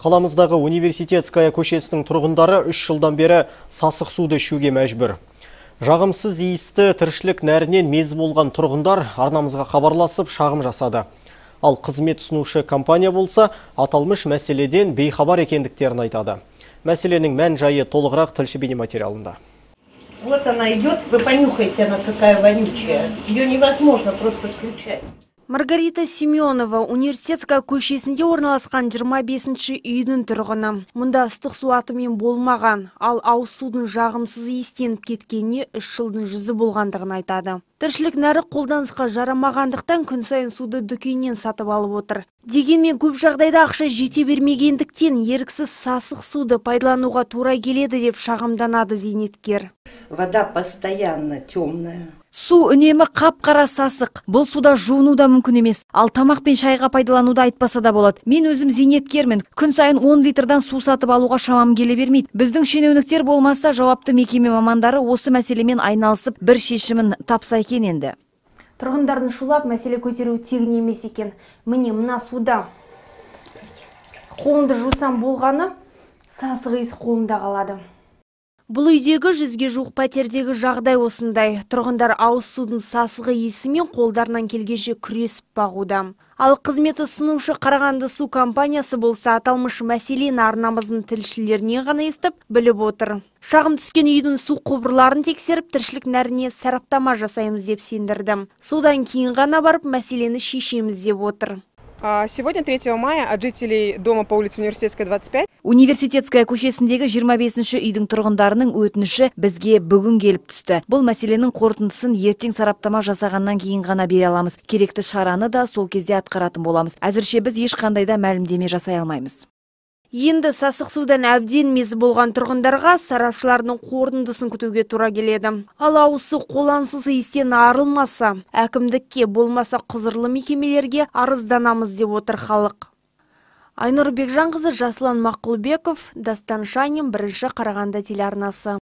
Қаламыздағы Университетская көшесінің тұрғындары 3 жылдан бері сасық суды ішуге мәжбүр. Жағымсыз иісті тіршілік нәрінен мезі болған тұрғындар арнамызға хабарласып шағым жасады. Ал қызмет ұсынушы компания болса, аталмыш мәселеден бейхабар екендіктерін айтады. Мәселенің мән жайы толығырақ тілші бейнематериалында. Вот она идет, вы понюхайте, она какая вонючая. Ее невозможно просто включать. Маргарита Семенова университетская көшесінде орналасқан 25-ші үйдің тұрғыны. Мұнда ыстық су атымен болмаған, ал ауыз судың жағымсыз иістеніп кеткеніне 3 жылдың жүзі болғандығын айтады. Тіршілік нәрі қолданысқа жарамағандықтан күн сайын суды дүкеннен сатып алып отыр. Дегенмен көп жағдайда ақша жете бермегендіктен еріксіз сасық суды пайдалануға тура келеді деп шағымданады зейнеткер. Вода постоянно темная. Су үнемі қап-қара сасық. Бұл суда жуыну да мүмкін емес. Ал тамақ пен шайға пайдалануды айтпаса да болады. Мен өзім зейнеткермін. Күн сайын 10 литрдан су сатып алуға шамам келе бермейді. Біздің шенеуніктер болмаса, жауапты мекеме мамандары осы мәселемен айналысып, бір шешімін тапса екен енді. Тұрғындардың шулап мәселе көтеру тегін емес екен. Міне мына суда қолымды жусам болғаны, сасық иіс қолымда қалады. Бұл үйдегі 100-ге жуық пәтердегі жағдай осындай. Тұрғындар ауыз судың сасығы иісімен қолдарынан келгенше күресіп бағуда. Ал қызмет ұсынушы Қарағанды су компаниясы болса, аталмыш мәселені арнамыздың тілшілерінен ғана естіп, біліп отыр. Шағым түскен үйдің су құбырларын тексеріп, тіршілік нәріне сараптама жасаймыз деп сендірдім. Содан кейін ғана барып мәселені шешеміз деп отыр. Сегодня 3 мая от жителей дома по улице Университетская, 25. Университетская көшесіндегі 25-ші үйдің тұрғындарының өтініші бізге бүгін келіп түсті. Бұл мәселенің қорытындысын ертең сараптама жасағаннан кейін ғана бере аламыз. Керекті шараны да сол кезде атқаратын боламыз. Әзірше біз ешқандай да мәлімдеме жасай алмаймыз. Енді сасық судан әбден мезі болған тұрғындарға сарапшылардың қорытындысын күтуге тура келеді. Ал ауыз су қолансыз иістен арылмаса, әкімдікке болмаса құзырлы мекемелерге арызданамыз деп отыр халық. Айнұр Бекжанқызы, Жасұлан Мақұлбеков, Дастан Шанин, 1-ші Қарағанды телеарнасы.